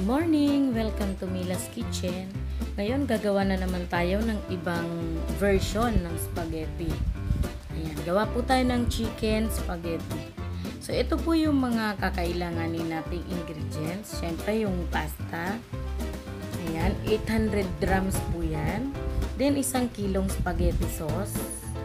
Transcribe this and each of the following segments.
morning! Welcome to Mila's Kitchen. Ngayon, gagawa na naman tayo ng ibang version ng spaghetti. Ayan, gawa po tayo ng chicken spaghetti. So, ito po yung mga kakailanganin nating ingredients. Siyempre, yung pasta. Ayan, 800 grams po yan. Then, 1 kilong spaghetti sauce.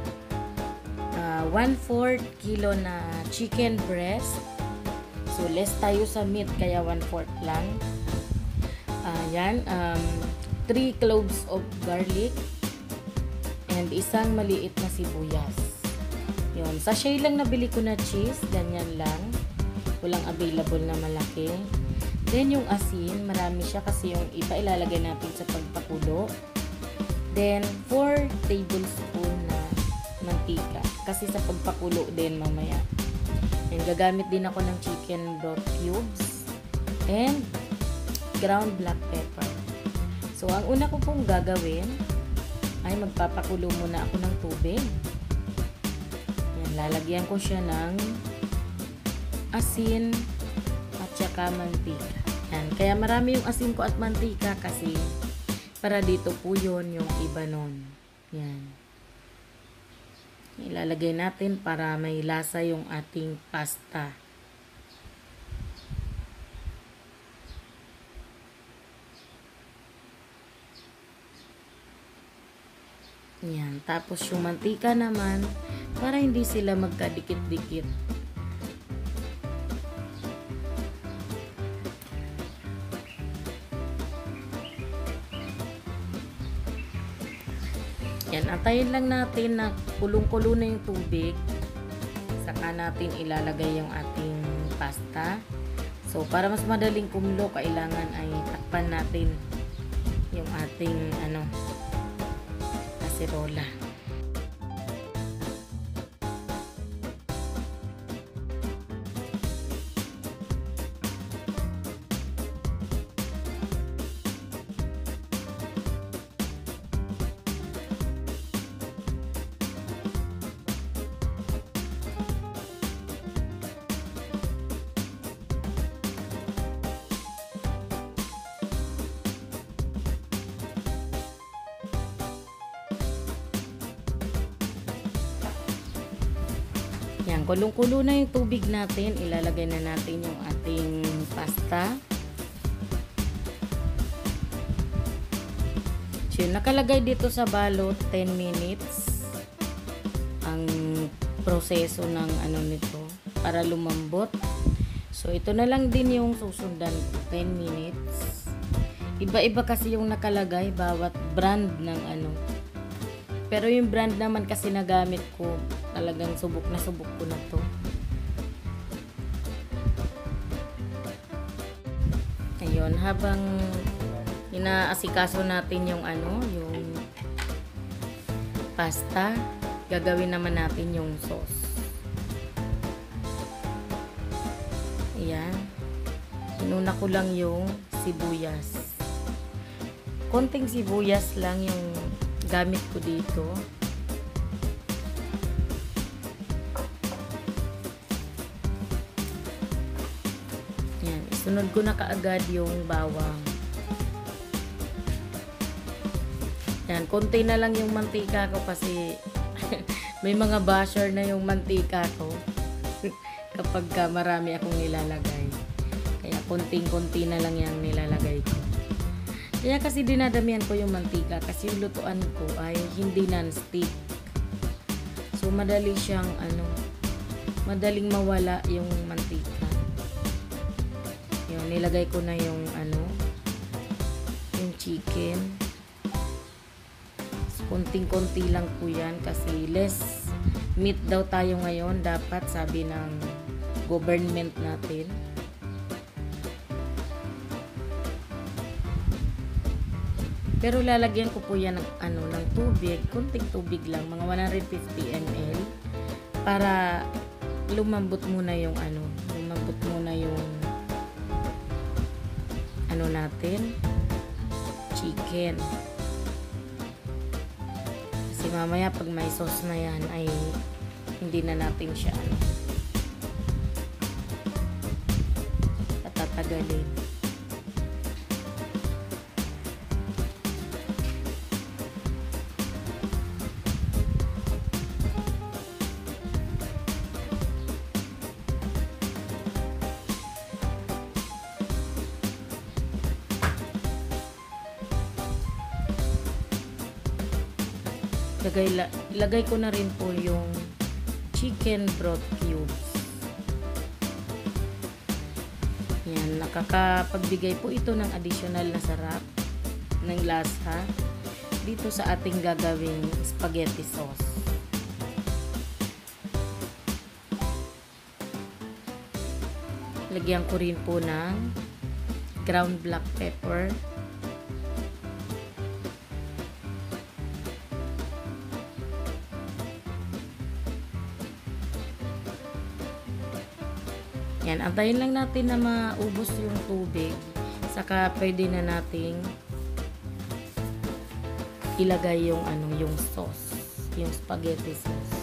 1/4 kilo na chicken breast. So, less tayo sa meat, kaya 1/4 lang. Ayan, 3 cloves of garlic and isang maliit na sibuyas. Yun, sachet lang nabili ko na cheese, ganyan lang. Walang available na malaki. Then, yung asin, marami siya kasi yung iba ilalagay natin sa pagpakulo. Then, 4 tablespoon na mantika. Kasi sa pagpakulo din mamaya. And gagamit din ako ng chicken broth cubes and ground black pepper. So, ang una ko pong gagawin ay magpapakulo muna ako ng tubig. Yan, lalagyan ko siya ng asin at saka mantika. Yan, kaya marami yung asin ko at mantika kasi para dito po yun yung iba nun. Yan. Ilalagay natin para may lasa yung ating pasta. Yan. Tapos yung mantika naman, para hindi sila magkadikit-dikit. Yan, antayin lang natin na kulong-kulo na yung tubig. Saka natin ilalagay yung ating pasta. So, para mas madaling kumulo, kailangan ay takpan natin yung ating kaserola. Yan, kulong-kulo na yung tubig natin. Ilalagay na natin yung ating pasta. So, nakalagay dito sa balot 10 minutes ang proseso ng nito para lumambot. So, ito na lang din yung susundan 10 minutes. Iba-iba kasi yung nakalagay bawat brand ng Pero yung brand naman kasi nagamit ko, talagang subok ko na to. Ayun, habang inaasikaso natin yung yung pasta, gagawin naman natin yung sauce. Ayan. Inuna ko lang yung sibuyas. Konting sibuyas lang yung gamit ko dito. Yan, isunod ko na kaagad yung bawang. Yan, konti na lang yung mantika ko kasi may mga basher na yung mantika ko kapag marami akong nilalagay. Kaya konting-konti na lang yung nilalagay ko. Kaya kasi dinadamihan ko yung mantika kasi yung lutuan ko ay hindi non-stick. So, madali siyang madaling mawala yung mantika. Yun, nilagay ko na yung yung chicken. So, konting-konti lang po yan kasi less meat daw tayo ngayon. Dapat sabi ng government natin. Pero lalagyan ko po yan ng tubig, konting tubig lang, mga 150 ml para lumambot muna yung natin chicken. Kasi mamaya pag may sauce na yan ay hindi na natin siya patatagalin. ilagay ko na rin po yung chicken broth cubes. Yan, nakakapagbigay po ito ng additional na sarap ng lasa dito sa ating gagawing spaghetti sauce. Lagyan ko rin po ng ground black pepper. Yan, antayin lang natin na maubos yung tubig. Saka pwede na nating ilagay yung yung sauce, yung spaghetti sauce.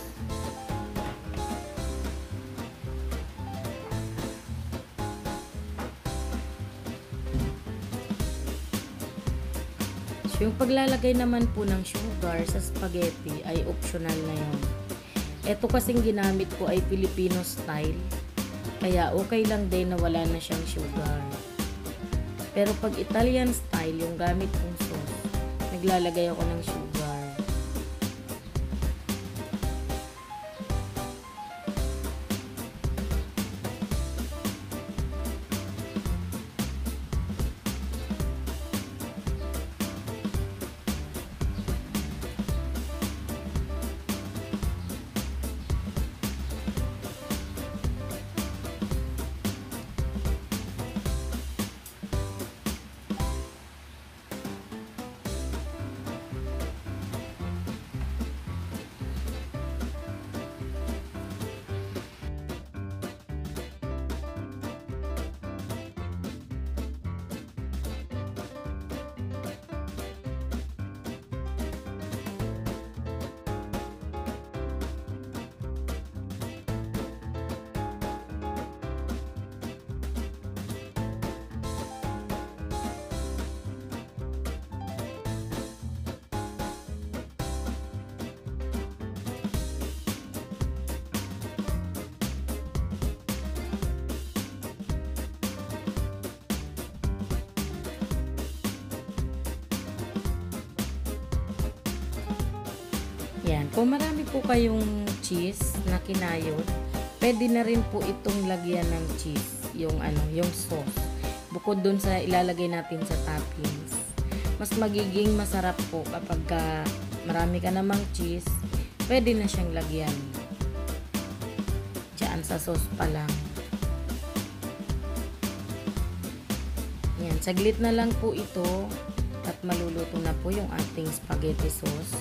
So, yung paglalagay naman po ng sugar sa spaghetti ay optional na yun. Ito kasing ginamit ko ay Filipino style. Kaya okay lang din na wala na siyang sugar. Pero pag Italian style, yung gamit kong sauce, naglalagay ako ng sugar. Yan. Kung marami po kayong cheese na kinayod, pwede na rin po itong lagyan ng cheese, yung sauce. Bukod dun sa ilalagay natin sa toppings. Mas magiging masarap po kapag marami ka namang cheese, pwede na siyang lagyan. Diyan sa sauce pa lang. Yan. Saglit na lang po ito at maluluto na po yung ating spaghetti sauce.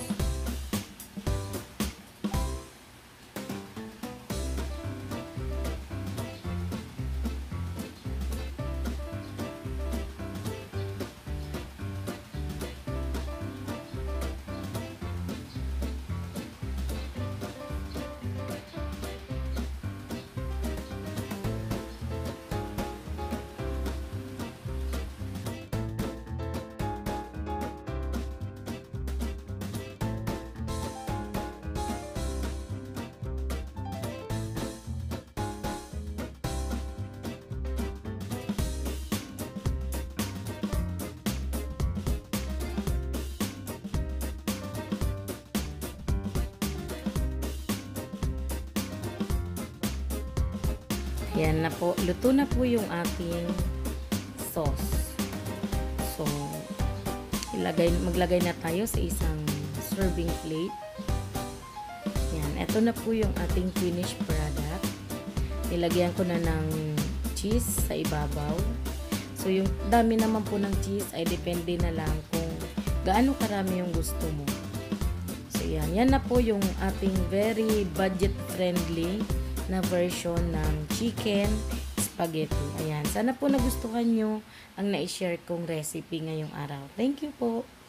Yan na po, luto na po yung ating sauce. So, maglagay na tayo sa isang serving plate. Yan, eto na po yung ating finished product. Nilagyan ko na ng cheese sa ibabaw. So, yung dami naman po ng cheese ay depende na lang kung gaano karami yung gusto mo. So, yan na po yung ating very budget friendly na version ng chicken spaghetti. Ayan. Sana po nagustuhan nyo ang na-share kong recipe ngayong araw. Thank you po.